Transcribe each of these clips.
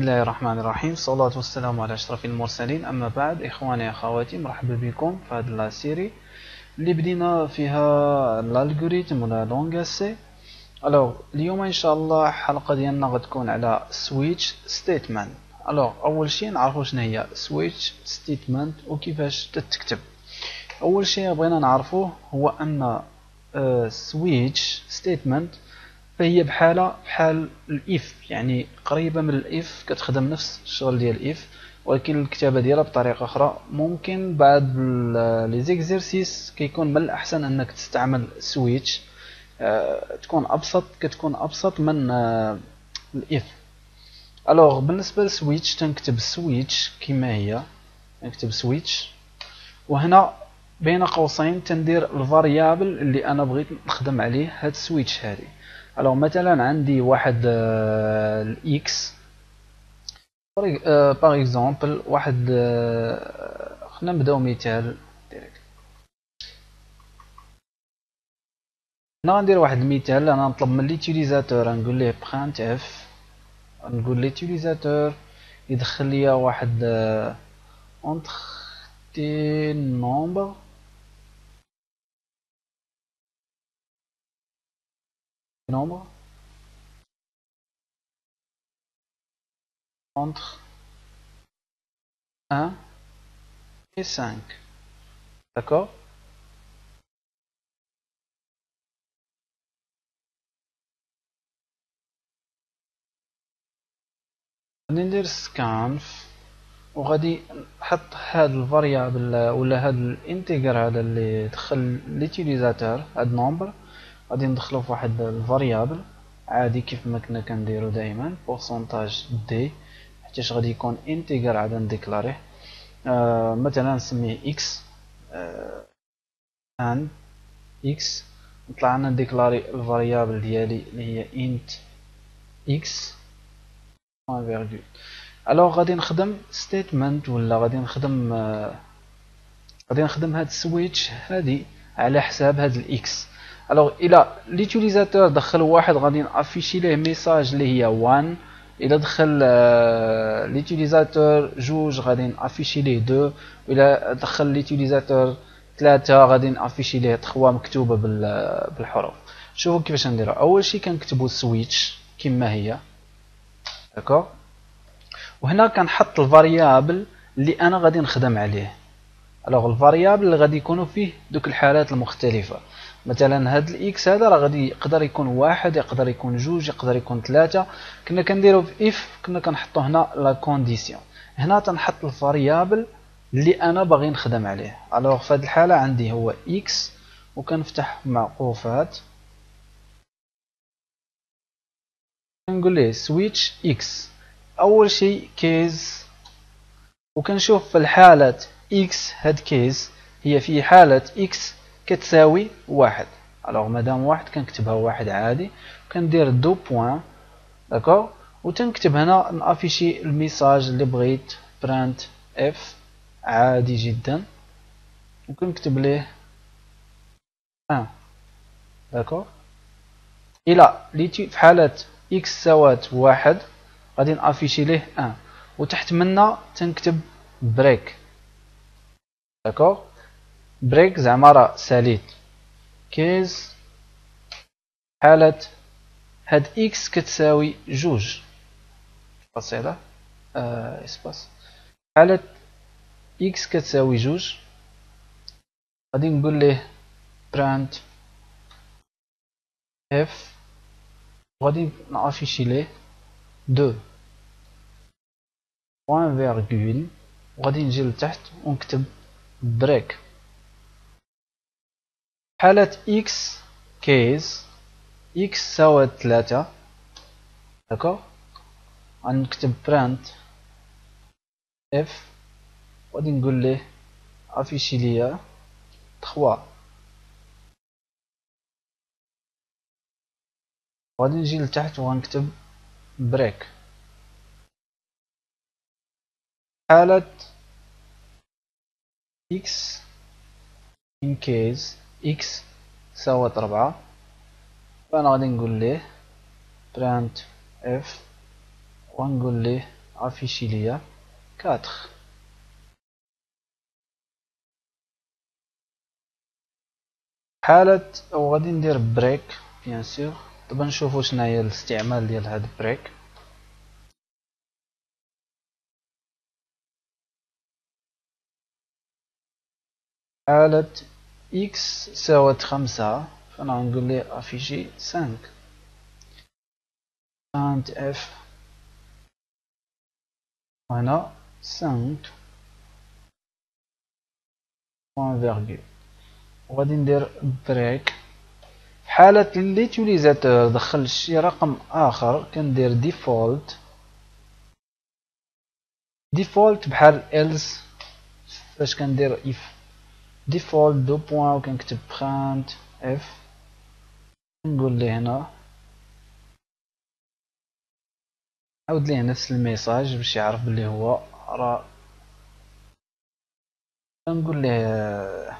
الله الرحمن الرحيم. الصلاة والسلام على أشرف المرسلين. أما بعد، إخواني أخواتي، مرحبا بكم في هذه السيري اللي بدينا فيها الالغوريثم ولا لونغاسي. اليوم ان شاء الله الحلقه ديالنا غتكون على سويتش ستيتمنت. اول شيء نعرفوا شنو هي سويتش ستيتمنت وكيفاش تتكتب. اول شيء بغينا نعرفوه هو ان سويتش ستيتمنت فهي بحال الاف، يعني قريبه من الاف، كتخدم نفس الشغل ديال الاف، ولكن الكتابه ديالها بطريقه اخرى. ممكن بعد لي زيكزيرسيس كيكون من الاحسن انك تستعمل سويتش، كتكون ابسط من الاف. بالنسبه لسويتش تنكتب سويتش كما هي، نكتب سويتش، وهنا بين قوسين تندير الفاريابل اللي انا بغيت نخدم عليه هاد السويتش هادي. مثلا عندي واحد الاكس باغ اكزومبل، واحد خلينا نبداو مثال ديريكت. هنا غندير واحد المثال، انا نطلب من ليتيليزاتور نقول ليه برينت اف، نقول ليتيليزاتور يدخل لي واحد اونتر دي نومبر entre 1 et 5. D'accord? غادي ندير سكانف، وغادي نحط هاد الفاريابل ولا هاد الانتيجر هذا اللي دخل ليتيليزاتور، هاد نومبر غادي ندخلو في واحد الفاريابل عادي كيف ما كنا كنديرو دائما بورسونتاج دي، حيتاش غادي يكون انتيجر عاد نديكلاريه. مثلا نسميه اكس ان اكس، نطلع لنا نديكلاري الفاريابل ديالي اللي هي انت اكس بوان فيرغول. غادي نخدم ستيتمنت ولا غادي نخدم هاد السويتش هادي على حساب هاد الاكس. الى ليتيليزاتور دخل واحد غادي نافيشي ليه ميساج اللي هي 1، الى دخل ليتيليزاتور جوج غادي نافيشي ليه 2، الى دخل ليتيليزاتور 3 غادي نافيشي ليه 3 مكتوبه بالحروف. شوفوا كيفاش نديرو. اول شيء كنكتبوا سويتش كما هي، داكوغ، وهنا كنحط الفاريابل اللي انا غادي نخدم عليه. الفاريابل اللي غادي يكونوا فيه دوك الحالات المختلفه، مثلا هاد الاكس هذا راه غادي يقدر يكون واحد، يقدر يكون جوج، يقدر يكون ثلاثة. كنا كنديرو في اف، كنا كنحطو هنا لا كونديسيون، هنا تنحط الفاريابل اللي انا باغي نخدم عليه. في هاد الحاله عندي هو اكس، وكنفتح معقوفات كنقول ليه سويتش اكس. اول شيء كيز، وكنشوف في الحالة اكس، هاد كيز هي في حالة اكس كتساوي واحد. مادام واحد كنكتبها واحد عادي، كندير دو بوان، داكوغ، وتنكتب هنا نافيشي الميساج اللي بغيت برانت اف عادي جدا، وكنكتب ليه 1، داكوغ. الى في حالة اكس ساوات واحد غادي نافيشي ليه 1، وتحت منا تنكتب بريك، داكوغ. بريك زعما راه ساليت كيز حالة هاد اكس كتساوي جوج فاصلة اسباس، حالة اكس كتساوي جوج غادي نقول ليه برانت اف، وغادي نافيشي ليه 2 بوان فيرغول، وغادي نجي لتحت ونكتب بريك. حالة اكس كيز اكس ساوات 3، داكوغ، غنكتب برانت اف، وغادي نقول ليه افيشي ليا 3، وغادي نجي لتحت وغنكتب بريك. حالة x in case x ساوت 4، فأنا غادي نقول ليه print f، ونقول ليه افيشي ليا 4. حالة وغادي ندير بريك بيان سور. دابا نشوفو شناهي الاستعمال ديال هاد بريك. حالة إكس ساوت 5 فأنا غنقول ليه أفيشي 5 اف وهنا 5 بوان فيرغول. وغادي ندير بريك. حالة ليتيليزاتور دخل شي رقم آخر كندير ديفولت. ديفولت بحال إلز فاش كندير إف ديفولت دو بوان وكنكتب برانت اف. نقول ليه هنا عاود ليه نفس الميساج باش يعرف بلي هو راه نقول ليه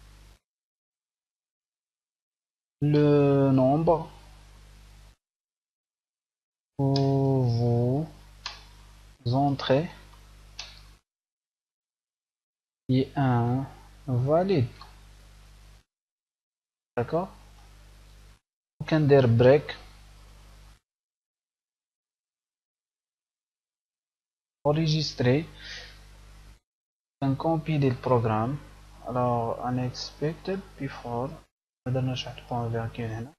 le nombre où vous entrez est invalide. D'accord. وكندير بريك enregistrer كنكومبيلي البروغرام. alors unexpected before مدرناش واحد بوان فيرغول هنا.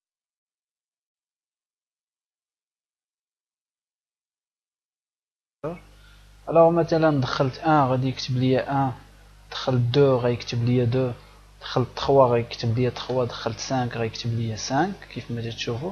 alors مثلا دخلت 1 غادي يكتب لي 1، دخلت 2 غيكتب لي 2، دخلت 3 غيكتب لي 3، دخلت 5 غيكتب لي 5 كيف ما تشوفوا.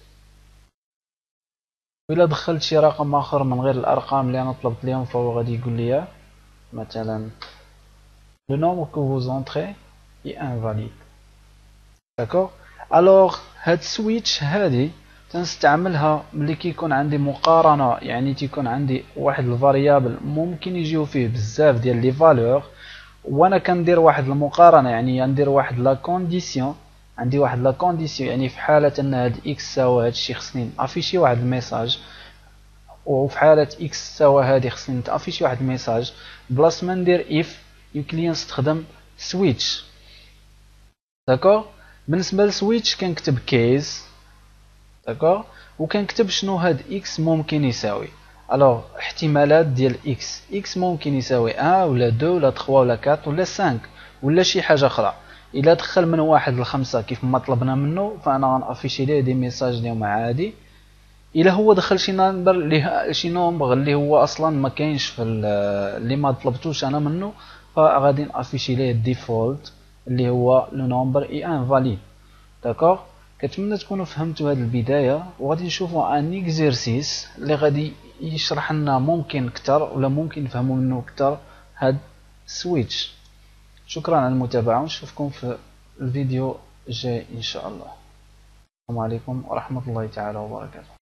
وإلا دخلت شي رقم آخر من غير الأرقام اللي أنا طلبت ليهم فهو غادي يقول لي مثلا le nombre que vous entrez est invalide. داكوغ. الوغ هاد سويتش هادي تنستعملها ملي كيكون عندي مقارنة، يعني تيكون عندي واحد الفاريابل ممكن يجيو فيه بزاف ديال لي فالور وانا كندير واحد المقارنة، يعني ندير واحد لا كونديسيون. عندي واحد لا كونديسيون يعني في حالة ان هاد اكس ساوى هادشي خصني نافيشي واحد الميساج، وفي حالة اكس ساوى هادي خصني نافيشي واحد الميساج. بلاص ما ندير اف يمكن لي نستخدم سويتش. داكوغ. بالنسبة للسويتش كنكتب كيس. داكوغ. وكنكتب شنو هاد اكس ممكن يساوي. الوغ احتمالات ديال اكس ممكن يساوي 1 ولا 2 ولا 3 ولا 4 ولا 5 ولا شي حاجه اخرى. الا دخل من 1 ل 5 كيف ما طلبنا منه فانا غنافيشي ليه دي ميساج اليوم عادي. الا هو دخل شي نمبر اللي هو اصلا ما كاينش في اللي ما طلبتوش انا منه فغادي نافيشي ليه الديفولت اللي هو لو نومبر اي انفاليد. داكوغ. كنتمنى تكونوا فهمتوا هذه البدايه، وغادي نشوفوا ان اكزرسيس اللي غادي يشرح لنا ممكن اكثر ولا ممكن نفهموا منه اكثر هاد سويتش. شكرا على المتابعه ونشوفكم في الفيديو الجاي ان شاء الله. السلام عليكم ورحمه الله تعالى وبركاته.